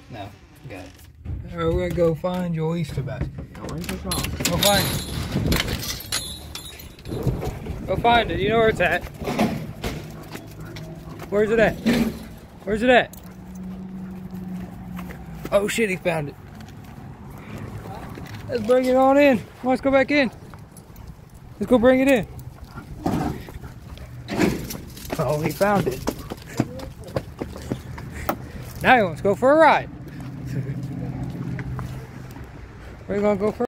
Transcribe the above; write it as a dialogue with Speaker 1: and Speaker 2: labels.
Speaker 1: No, got it. Alright, we're gonna go find your Easter basket. Go find it. Go find it. You know where it's at. Where's it at? Where's it at? Oh shit, he found it. Let's bring it on in. Let's go back in. Let's go bring it in. Oh, he found it. Now he wants to go for a ride. Where are you gonna go for?